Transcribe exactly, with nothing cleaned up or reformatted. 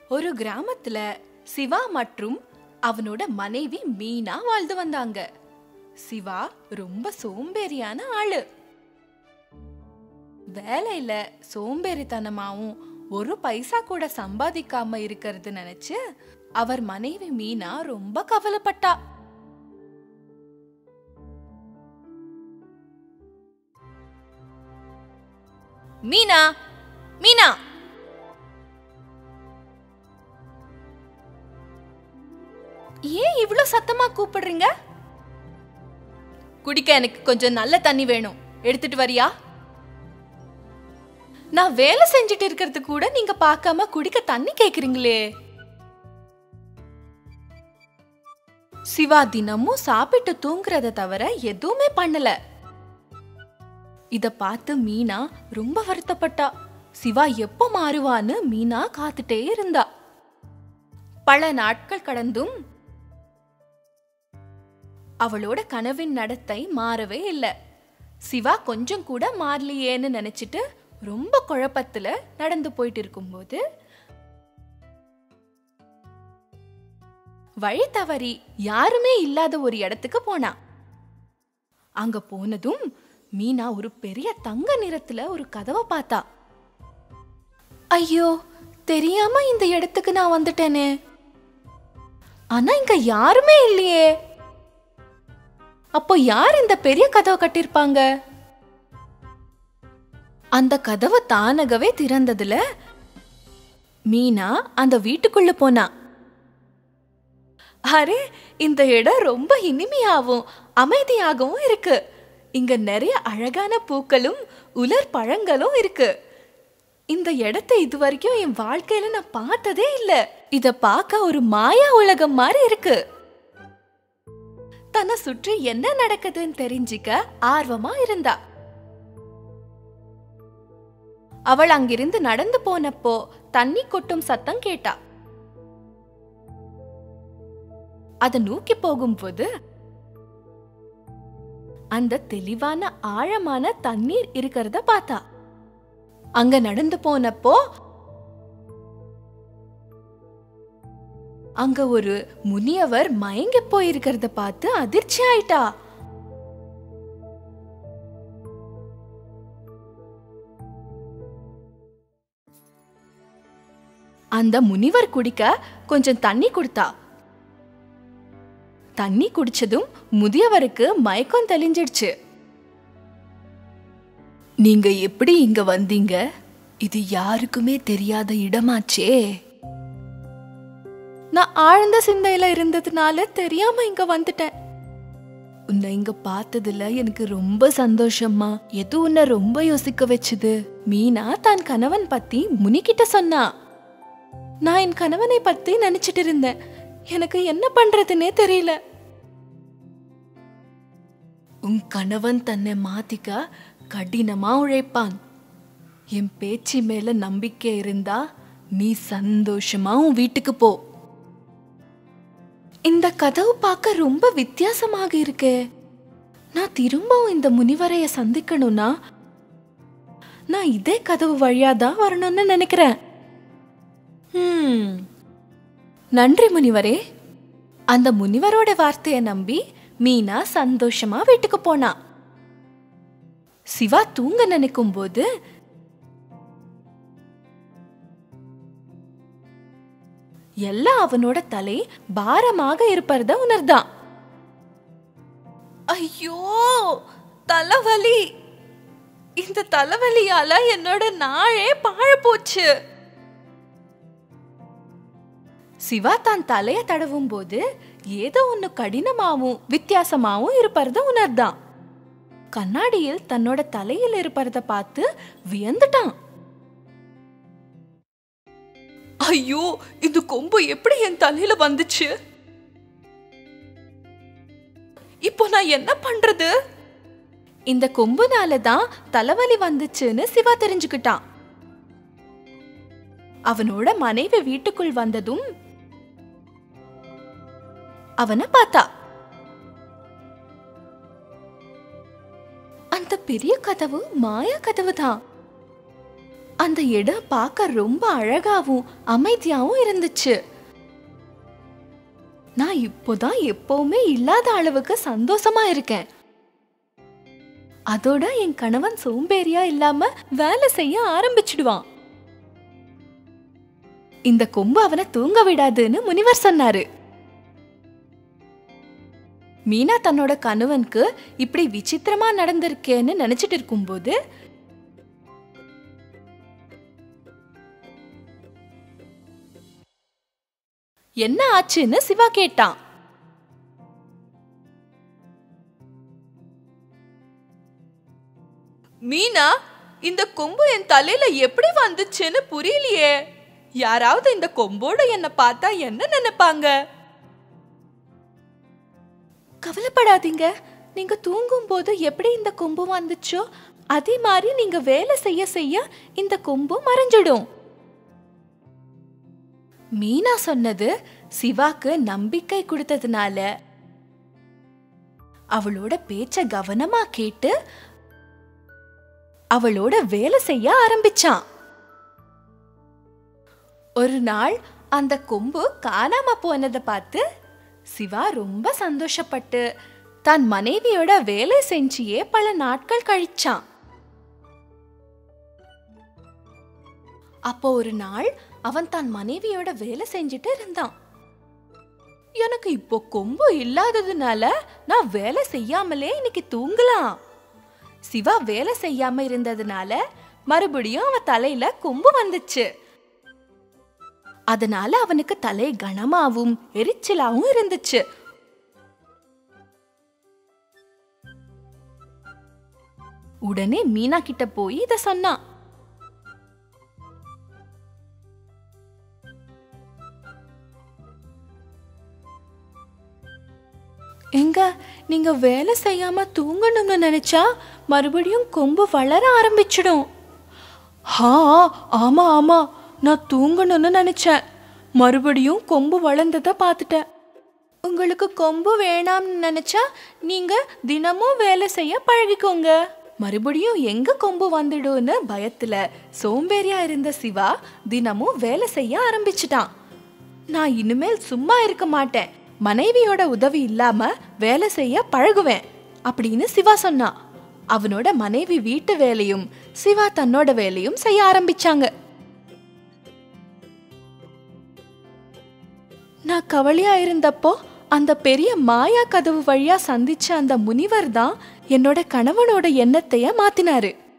ஒரு கிராமத்துல சிவா மற்றும் அவனோட மனைவி மீனா வாழ்ந்து வந்தாங்க. சிவா ரொம்ப சோம்பேறியான ஆளு. வேலையில சோம்பேறித்தனமாவும் ஒரு பைசா கூட சம்பாதிக்காம இருக்கிறது நினைச்சு அவர் மனைவி மீனா ரொம்ப கவலைப்பட்டா. மீனா மீனா ஏன் இவ்ளோ சத்தமா கூப்பிடுறீங்க? குடிக்க எனக்கு கொஞ்சம் நல்ல தண்ணி வேணும், எடுத்துட்டு வரியா? நான் வேலை செஞ்சுட்டு இருக்கிறது கூட நீங்க பார்க்காம குடிக்க தண்ணி கேக்குறீங்களே. சிவா தினமும் சாப்பிட்டு தூங்குறத தவிர எதுவுமே பண்ணல. இத பார்த்து மீனா ரொம்ப வருத்தப்பட்டா. சிவா எப்ப மாறுவான்னு மீனா காத்துட்டே இருந்தா. பல நாட்கள் கடந்தும் அவளோட கனவின் நடத்தை மாறவே இல்லை. சிவா கொஞ்சம் கூட மாறலையேன்னு நினைச்சிட்டு ரொம்ப குழப்பத்துல நடந்து போயிட்டு இருக்கும்போது வழி தவறி யாருமே இல்லாத ஒரு இடத்துக்கு போனா. அங்க போனதும் மீனா ஒரு பெரிய தங்க நிறத்துல ஒரு கதவை பார்த்தா. ஐயோ, தெரியாம இந்த இடத்துக்கு நான் வந்துட்டேனே. ஆனா இங்க யாருமே இல்லையே. அப்போ யார் இந்த பெரிய கதவை கட்டிருப்பாங்க? அந்த கதவை தானாகவே திறந்ததுல மீனா அந்த வீட்டுக்குள்ள போனா. அரே, இந்த இடம் ரொம்ப இனிமையாகவும் அமைதியாகவும் இருக்கு. இங்க நிறைய அழகான பூக்களும் உலர் பழங்களும் இருக்கு. இந்த இடத்தை இதுவரைக்கும் என் வாழ்க்கையில நான் பார்த்ததே இல்ல. இத பார்க்க ஒரு மாயா உலகம் மாதிரி இருக்கு. தன்னை சுற்றி என்ன நடக்குதுன்னு தெரிஞ்சிக்க ஆர்வமா இருந்தா. அவள் அங்கிருந்து நடந்து போனப்போ தண்ணி கொட்டும் சத்தம் கேட்டா. அதை நோக்கி போகும்போது அந்த தெளிவான ஆழமான தண்ணீர் இருக்கிறத பார்த்தா. அங்க நடந்து போனப்போ அங்க ஒரு முனியவர் மயங்கி போயிருக்கிறத பார்த்து அதிர்ச்சி ஆயிட்டா. அந்த முனிவர் குடிக்க கொஞ்சம் தண்ணி கொடுத்தா. தண்ணி குடிச்சதும் முதியவருக்கு மயக்கம் தெளிஞ்சிடுச்சு. நீங்க எப்படி இங்க வந்தீங்க? இது யாருக்குமே தெரியாத இடமாச்சே. நான் ஆழ்ந்த சிந்தையில இருந்ததுனால தெரியாம இங்க வந்துட்டேன். உன்னை இங்க பார்த்ததுல எனக்கு ரொம்ப சந்தோஷமா. எது உன்னை ரொம்ப யோசிக்க வச்சுது? மீனா தன் கணவன் பத்தி முனிகிட்ட சொன்னா. நான் என் கணவனை பத்தி நினைச்சிட்டு இருந்தேன். எனக்கு என்ன பண்றதுன்னே தெரியல. உன் கணவன் தன்னை மாத்திக்க கடினமா உழைப்பான். என் பேச்சு மேல நம்பிக்கை இருந்தா நீ சந்தோஷமா உன் வீட்டுக்கு போ. இந்த கதவு பார்க்க ரொம்ப வித்தியாசமாக இருக்கே. நான் திரும்பவும் இந்த முனிவரைய சந்திக்கணும்னா நான் இதே கதவு வழியாதான் வரணும்னு நினைக்கிறேன். ஹம் நன்றி முனிவரே. அந்த முனிவரோட வார்த்தையை நம்பி மீனா சந்தோஷமா வீட்டுக்கு போனா. சிவா தூங்க நினைக்கும் போது எல்லாம் அவனோட தலை பாரமாக இருப்பத உணர்ந்தான். ஐயோ, தலைவலி. இந்த தலைவலியால என்னோட நாளே பாழ போச்சு. சிவா தான் தலைய தடவும் போது ஏதோ ஒன்னு கடினமாவும் வித்தியாசமாவும் இருப்பத உணர்ந்தான். கண்ணாடியில் தன்னோட தலையில் இருப்பத பார்த்து வியந்துட்டான். ஐயோ, இந்த கொம்பு எப்படி என் தலையில வந்துச்சு? இப்போ நான் என்ன பண்றது? இந்த கொம்புனாலதான் தலைவலி வந்துச்சுன்னு சிவா தெரிஞ்சுக்கிட்டான். அவனோட மனைவி வீட்டுக்குள் வந்ததும் அவனை பார்த்தா. அந்த பெரிய கதவு மாயா கதவு தான். அந்த இடம் பார்க்க ரொம்ப அழகாவும் அமைதியாவும் இருந்துச்சு. நான் இப்போதான் எப்பவுமே இல்லாத அளவுக்கு சந்தோஷமா இருக்கேன். அதோட என் கணவன் சோம்பேறியா இல்லாம வேலை செய்ய ஆரம்பிச்சிடுவான். இந்த கொம்பு அவனை தூங்க விடாதுன்னு முனிவர் சொன்னாரு. மீனா தன்னோட கணவனுக்கு இப்படி விசித்திரமா நடந்திருக்கேன்னு நினைச்சிட்டு இருக்கும்போது என்ன ஆச்சுன்னு சிவா கேட்டான். மீனா, இந்த கொம்பு என் தலையில எப்படி வந்துச்சுன்னு புரியலையே. யாராவது இந்த கொம்போட என்ன பார்த்தா என்ன நினைப்பாங்க? கவலைப்படாதீங்க, நீங்க தூங்கும் போது எப்படி இந்த கொம்பு வந்துச்சோ அதே மாதிரி நீங்க வேலை செய்ய செய்ய இந்த கொம்பு மறைஞ்சிடும். மீனா சொன்னது சிவாக்கு நம்பிக்கை கொடுத்ததுனால அவளோட பேச்ச கவனமா கேட்டு அவளோட வேலை செய்ய ஆரம்பிச்சான். ஒரு நாள் அந்த கொம்பு காணாம போனதை பார்த்து சிவா ரொம்ப சந்தோஷப்பட்டு தன் மனைவியோட வேலை செஞ்சியே பல நாட்கள் கழிச்சான். அப்போ ஒரு நாள் அவன் தன் மனைவியோட வேலை செஞ்சுட்டு இருந்தான். எனக்கு இப்போ கொம்பு இல்லாததுனால நான் வேலை செய்யாமலே இன்னைக்கு தூங்கலாம். சிவா வேலை செய்யாம இருந்ததுனால மறுபடியும் அவன் தலையில கொம்பு வந்துச்சு. அதனால அவனுக்கு தலை கனமாவும் எரிச்சலாவும் இருந்துச்சு. உடனே மீனா கிட்ட போய் இத சொன்னான். எங்க நீங்க வேலை செய்யாம தூங்கணும்னு நினைச்சா மறுபடியும் கொம்பு வளர ஆரம்பிச்சிடும். ஹா, ஆமா ஆமா, நான் தூங்கணும்னு நினைச்சேன், மறுபடியும் கொம்பு வளர்ந்ததை பார்த்துட்டேன். உங்களுக்கு கொம்பு வேணாம்னு நினைச்சா நீங்க தினமும் வேலை செய்ய பழகிக்கோங்க. மறுபடியும் எங்க கொம்பு வந்துடும்னு பயத்துல சோம்பேறியா இருந்த சிவா தினமும் வேலை செய்ய ஆரம்பிச்சிட்டான். நான் இனிமேல் சும்மா இருக்க மாட்டேன், மனைவியோட உதவி இல்லாம வேலை செய்ய பழகுவேன் அப்படின்னு சிவா சொன்னான். அவனோட மனைவி வீட்டு வேலையும் சிவா தன்னோட வேலையும் செய்ய ஆரம்பிச்சாங்க. நான் கவலையா இருந்தப்போ அந்த பெரிய மாயா கதவு வழியா சந்திச்ச அந்த முனிவர் தான் என்னோட கணவனோட எண்ணத்தைய மாத்தினாரு.